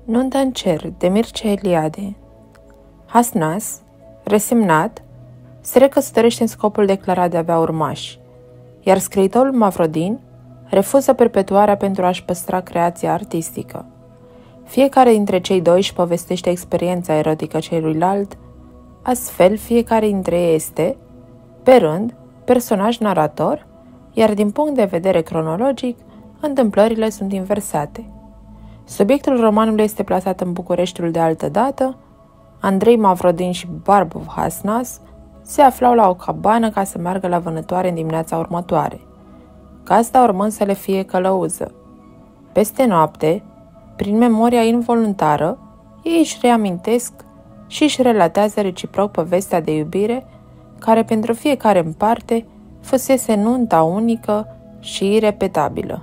Nuntă în cer, de Mircea Eliade. Hasnas, resemnat, se recăsătorește în scopul declarat de a avea urmași, iar scriitorul Mavrodin refuză perpetuarea pentru a-și păstra creația artistică. Fiecare dintre cei doi își povestește experiența erotică celuilalt, astfel fiecare dintre ei este, pe rând, personaj narator, iar din punct de vedere cronologic, întâmplările sunt inversate. Subiectul romanului este plasat în Bucureștiul de altă dată. Andrei Mavrodin și Barbov Hasnas se aflau la o cabană ca să meargă la vânătoare în dimineața următoare, gazda urmând să le fie călăuză. Peste noapte, prin memoria involuntară, ei își reamintesc și își relatează reciproc povestea de iubire, care pentru fiecare în parte fusese nunta unică și irepetabilă.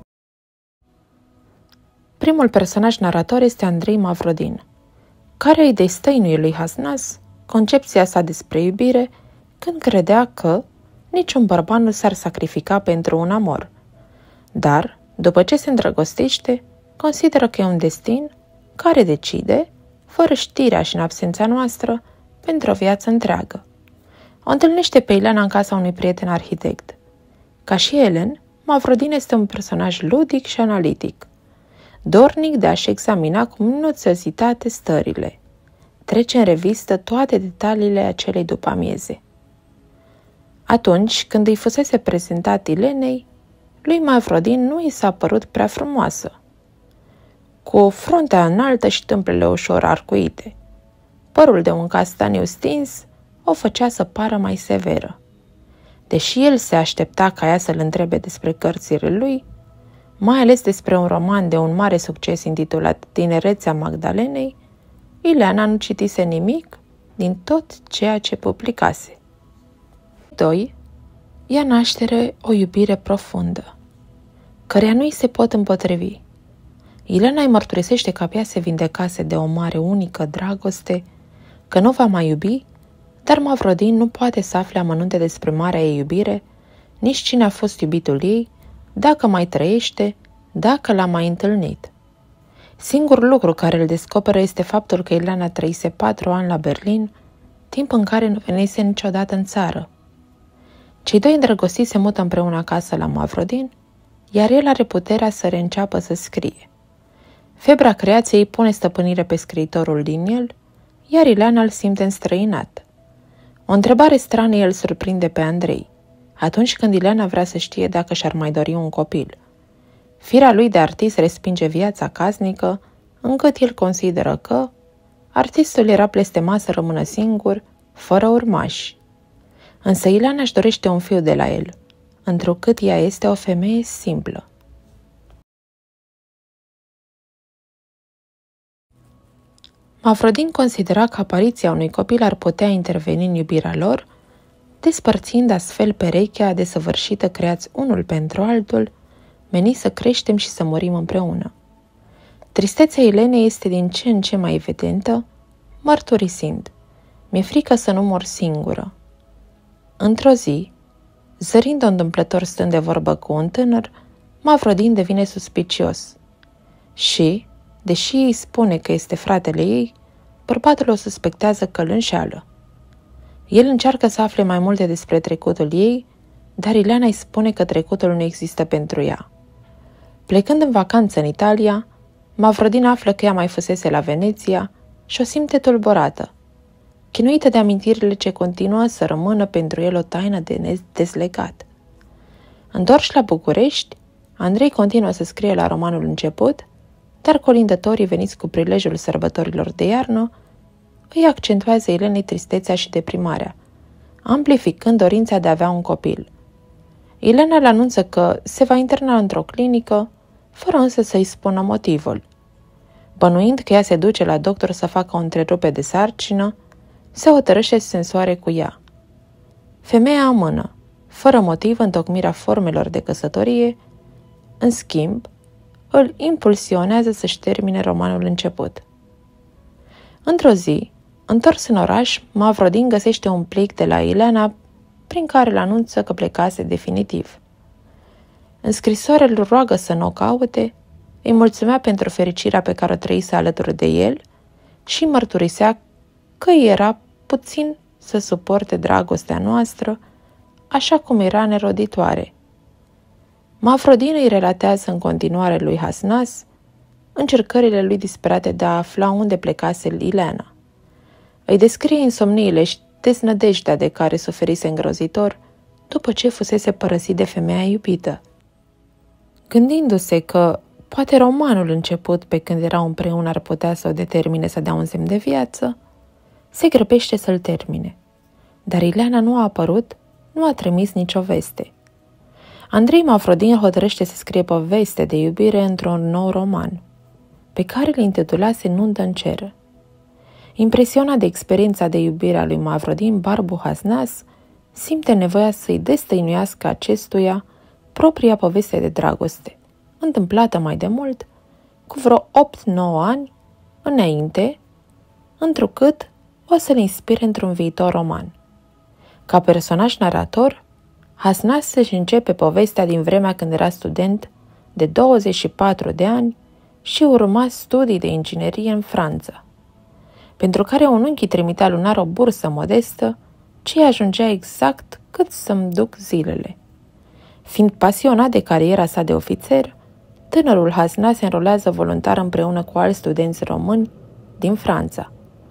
Primul personaj narator este Andrei Mavrodin, care îi destăinuie lui Hasnas concepția sa despre iubire când credea că niciun bărbat nu s-ar sacrifica pentru un amor. Dar, după ce se îndrăgostește, consideră că e un destin care decide, fără știrea și în absența noastră, pentru o viață întreagă. O întâlnește pe Ileana în casa unui prieten arhitect. Ca și Ellen, Mavrodin este un personaj ludic și analitic, dornic de a-și examina cu minuțiozitate stările. Trece în revistă toate detaliile acelei după-amieze. Atunci, când îi fusese prezentat Ilenei, lui Mavrodin nu i s-a părut prea frumoasă, cu fruntea înaltă și tâmplele ușor arcuite. Părul de un castaniu stins o făcea să pară mai severă. Deși el se aștepta ca ea să-l întrebe despre cărțile lui, mai ales despre un roman de un mare succes intitulat Tinerețea Magdalenei, Ileana nu citise nimic din tot ceea ce publicase. 2. Ia naștere o iubire profundă, căreia nu îi se pot împotrivi. Ileana îi mărturisește că abia se vindecase de o mare unică dragoste, că nu va mai iubi, dar Mavrodin nu poate să afle amănunte despre marea ei iubire, nici cine a fost iubitul ei, dacă mai trăiește, dacă l-a mai întâlnit. Singurul lucru care îl descoperă este faptul că Ileana trăise 4 ani la Berlin, timp în care nu venise niciodată în țară. Cei doi îndrăgostiți se mută împreună acasă la Mavrodin, iar el are puterea să reînceapă să scrie. Febra creației pune stăpânire pe scriitorul din el, iar Ileana îl simte înstrăinat. O întrebare strană îl surprinde pe Andrei, atunci când Ileana vrea să știe dacă și-ar mai dori un copil. Firea lui de artist respinge viața casnică, încât el consideră că artistul era blestemat să rămână singur, fără urmași. Însă Ileana își dorește un fiu de la el, întrucât ea este o femeie simplă. Mavrodin considera că apariția unui copil ar putea interveni în iubirea lor, despărțind astfel perechea desăvârșită creați unul pentru altul, meniți să creștem și să murim împreună. Tristețea Ilenei este din ce în ce mai evidentă, mărturisind: mi-e frică să nu mor singură. Într-o zi, zărind-o întâmplător stând de vorbă cu un tânăr, Mavrodin devine suspicios și, deși îi spune că este fratele ei, bărbatul o suspectează că îl înșeală. El încearcă să afle mai multe despre trecutul ei, dar Ileana îi spune că trecutul nu există pentru ea. Plecând în vacanță în Italia, Mavrodin află că ea mai fusese la Veneția și o simte tulburată, chinuită de amintirile ce continuă să rămână pentru el o taină de dezlegat. Întorși la București, Andrei continuă să scrie la romanul început, dar colindătorii veniți cu prilejul sărbătorilor de iarnă îi accentuează Ilenei tristețea și deprimarea, amplificând dorința de a avea un copil. Ilena le anunță că se va interna într-o clinică, fără însă să-i spună motivul. Bănuind că ea se duce la doctor să facă o întrerupere de sarcină, se hotărăște să se însoare cu ea. Femeia amână, fără motiv, întocmirea formelor de căsătorie, în schimb, îl impulsionează să-și termine romanul început. Într-o zi, întors în oraș, Mavrodin găsește un plic de la Ileana prin care îl anunță că plecase definitiv. În scrisoare îl roagă să nu o caute, îi mulțumea pentru fericirea pe care o trăise alături de el și mărturisea că era puțin să suporte dragostea noastră, așa cum era neroditoare. Mafrodin îi relatează în continuare lui Hasnas încercările lui disperate de a afla unde plecase Ileana. Îi descrie insomniile și deznădejdea de care suferise îngrozitor după ce fusese părăsit de femeia iubită. Gândindu-se că poate romanul început pe când erau împreună ar putea să o determine să dea un semn de viață, se grăbește să-l termine. Dar Ileana nu a apărut, nu a trimis nicio veste. Andrei Mafrodin hotărăște să scrie poveste de iubire într-un nou roman, pe care îl intitulase Nuntă în cer. Impresionat de experiența de iubire a lui Mafrodin, Barbu Hasnas simte nevoia să-i destăinuiască acestuia propria poveste de dragoste, întâmplată mai de mult, cu vreo 8-9 ani înainte, întrucât o să-l inspire într-un viitor roman. Ca personaj narator, Hasnas își începe povestea din vremea când era student de 24 de ani și urma studii de inginerie în Franța, pentru care un unchi trimitea lunar o bursă modestă, ce ajungea exact cât să-mi duc zilele. Fiind pasionat de cariera sa de ofițer, tânărul Hasnas se înrolează voluntar împreună cu alți studenți români din Franța,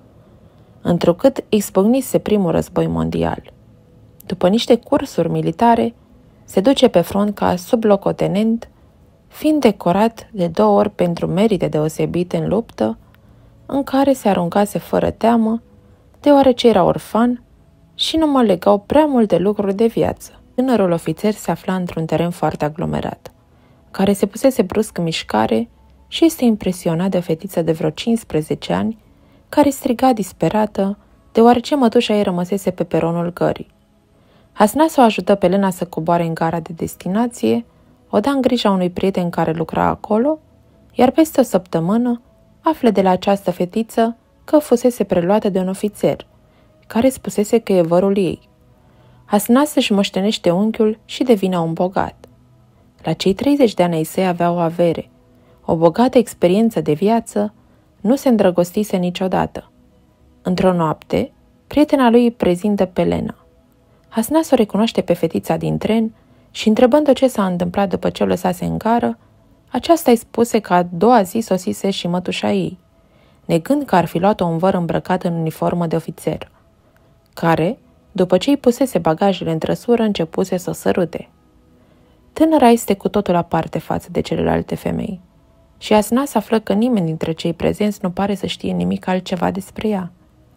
întrucât izbucnise primul război mondial. După niște cursuri militare, se duce pe front ca sublocotenent, fiind decorat de 2 ori pentru merite deosebite în luptă, în care se aruncase fără teamă, deoarece era orfan și nu mă legau prea multe lucruri de viață. Tânărul ofițer se afla într-un teren foarte aglomerat, care se pusese brusc în mișcare și este impresionat de o fetiță de vreo 15 ani, care striga disperată, deoarece mătușa ei rămăsese pe peronul gării. Hasnas o ajută pe Lena să coboare în gara de destinație, o da în grija unui prieten care lucra acolo, iar peste o săptămână află de la această fetiță că fusese preluată de un ofițer, care spusese că e vărul ei. Hasnas își moștenește unchiul și devine un bogat. La cei 30 de ani ai săi avea o avere, o bogată experiență de viață, nu se îndrăgostise niciodată. Într-o noapte, prietena lui îi prezintă pe Lena. Hasnas o recunoaște pe fetița din tren și, întrebând-o ce s-a întâmplat după ce o lăsase în gară, aceasta îi spuse că a doua zi sosise și mătușa ei, negând că ar fi luat-o un văr îmbrăcat în uniformă de ofițer, care, după ce îi pusese bagajele în trăsură, începuse să o sărute. Tânăra este cu totul aparte față de celelalte femei și Hasnas află că nimeni dintre cei prezenți nu pare să știe nimic altceva despre ea.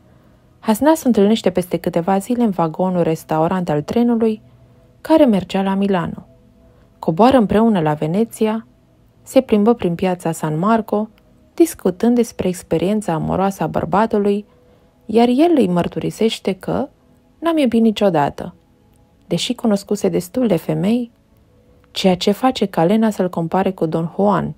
Hasnas se întâlnește peste câteva zile în vagonul restaurant al trenului care mergea la Milano. Coboară împreună la Veneția, se plimbă prin piața San Marco, discutând despre experiența amoroasă a bărbatului, iar el îi mărturisește că n-am iubit niciodată, deși cunoscuse destul de femei, ceea ce face ca Lena să-l compare cu Don Juan.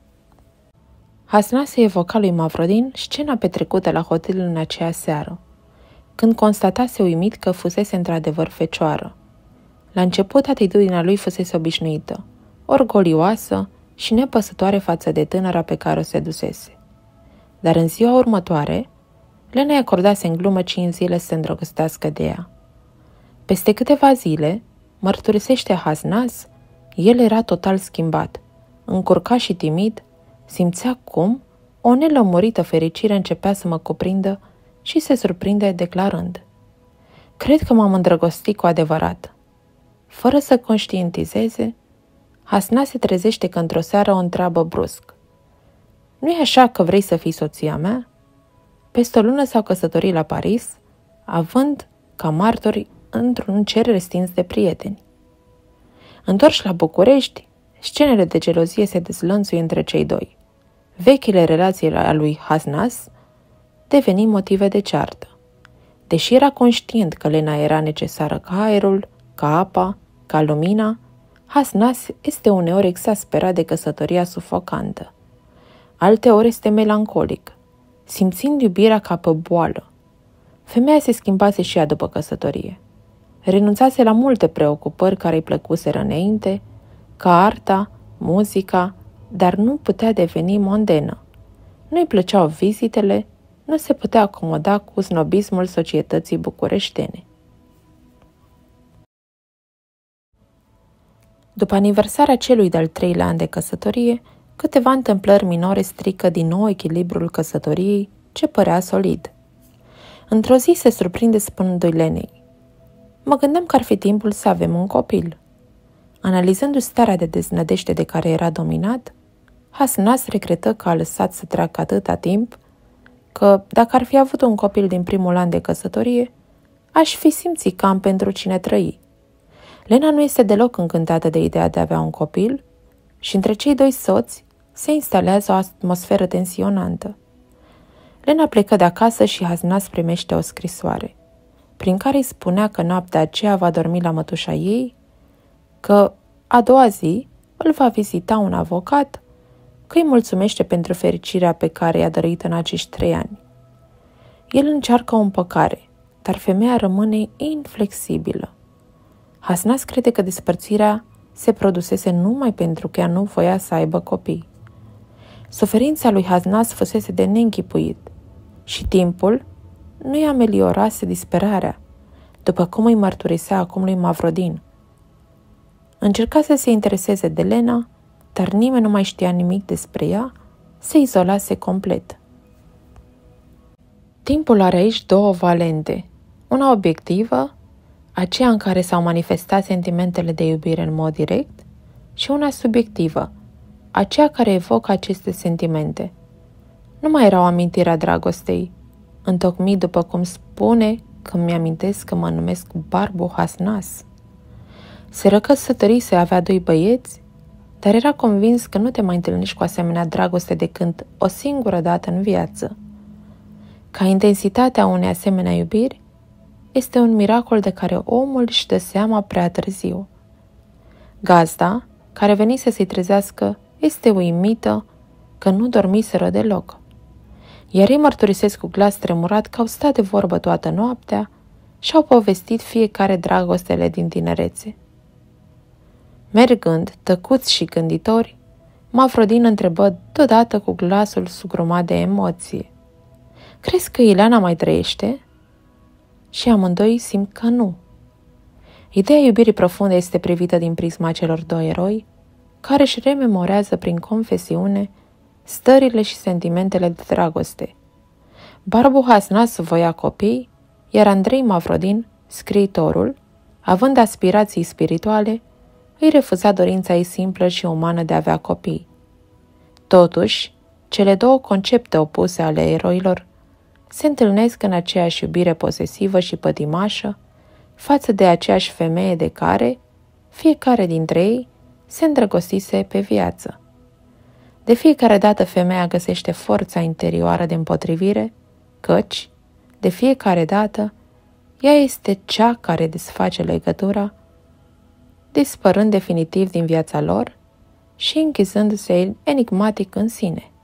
Hasnas se evoca lui Mavrodin scena petrecută la hotel în aceea seară, când constatase uimit că fusese într-adevăr fecioară. La început, atitudinea lui fusese obișnuită, orgolioasă și nepăsătoare față de tânăra pe care o sedusese. Dar în ziua următoare, Lena îi acordase în glumă 5 zile să se îndrăgostească de ea. Peste câteva zile, mărturisește Hasnas, el era total schimbat, încurcat și timid, simțea cum o nelămurită fericire începea să mă cuprindă și se surprinde declarând: "Cred că m-am îndrăgostit cu adevărat." Fără să conștientizeze, Hasnas se trezește că într-o seară o întreabă brusc: "Nu-i așa că vrei să fii soția mea?" Peste o lună s-au căsătorit la Paris, având ca martori într-un cer restins de prieteni. Întorși la București, scenele de gelozie se dezlănțuie între cei doi. Vechile relații ale lui Hasnas deveni motive de ceartă. Deși era conștient că Lena era necesară ca aerul, ca apa, ca lumina, Hasnas este uneori exasperat de căsătoria sufocantă. Alteori este melancolic, simțind iubirea ca pe boală. Femeia se schimbase și ea după căsătorie. Renunțase la multe preocupări care îi plăcuseră înainte, ca arta, muzica, dar nu putea deveni mondenă. Nu-i plăceau vizitele, nu se putea acomoda cu snobismul societății bucureștene. După aniversarea celui de-al 3-lea an de căsătorie, câteva întâmplări minore strică din nou echilibrul căsătoriei, ce părea solid. Într-o zi se surprinde spunându-i Lenei: "Mă gândeam că ar fi timpul să avem un copil." Analizându-și starea de deznădejde de care era dominat, Hasnas regretă că a lăsat să treacă atâta timp, că, dacă ar fi avut un copil din primul an de căsătorie, aș fi simțit cam pentru cine trăi. Lena nu este deloc încântată de ideea de a avea un copil și între cei doi soți se instalează o atmosferă tensionantă. Lena plecă de acasă și Hasnas primește o scrisoare, prin care îi spunea că noaptea aceea va dormi la mătușa ei, că a doua zi îl va vizita un avocat, că îi mulțumește pentru fericirea pe care i-a dăruit în acești 3 ani. El încearcă o împăcare, dar femeia rămâne inflexibilă. Hasnas crede că despărțirea se produsese numai pentru că ea nu voia să aibă copii. Suferința lui Hasnas fusese de neînchipuit și timpul nu i-a ameliorase disperarea, după cum îi mărturisea acum lui Mavrodin. Încerca să se intereseze de Lena, dar nimeni nu mai știa nimic despre ea, se izolase complet. Timpul are aici 2 valente, una obiectivă, aceea în care s-au manifestat sentimentele de iubire în mod direct, și una subiectivă, aceea care evocă aceste sentimente. Nu mai era o amintire a dragostei, întocmit după cum spune când mi-amintesc că mă numesc Barbu Hasnas. Se răcăsătorise, avea 2 băieți, dar era convins că nu te mai întâlnești cu asemenea dragoste decât o singură dată în viață. Ca intensitatea unei asemenea iubiri, este un miracol de care omul își dă seama prea târziu. Gazda, care venise să-i trezească, este uimită că nu dormiseră deloc. Iar ei mărturisesc cu glas tremurat că au stat de vorbă toată noaptea și au povestit fiecare dragostele din tinerețe. Mergând, tăcuți și gânditori, Mavrodin întrebă deodată cu glasul sugrumat de emoție: "Crezi că Ileana mai trăiește?" Și amândoi simt că nu. Ideea iubirii profunde este privită din prisma celor 2 eroi, care își rememorează prin confesiune stările și sentimentele de dragoste. Barbu Hasnas voia copii, iar Andrei Mavrodin, scriitorul, având aspirații spirituale, îi refuza dorința ei simplă și umană de a avea copii. Totuși, cele 2 concepte opuse ale eroilor se întâlnesc în aceeași iubire posesivă și pătimașă față de aceeași femeie de care fiecare dintre ei se îndrăgostise pe viață. De fiecare dată femeia găsește forța interioară de împotrivire, căci, de fiecare dată, ea este cea care desface legătura, dispărând definitiv din viața lor și închizându-se enigmatic în sine.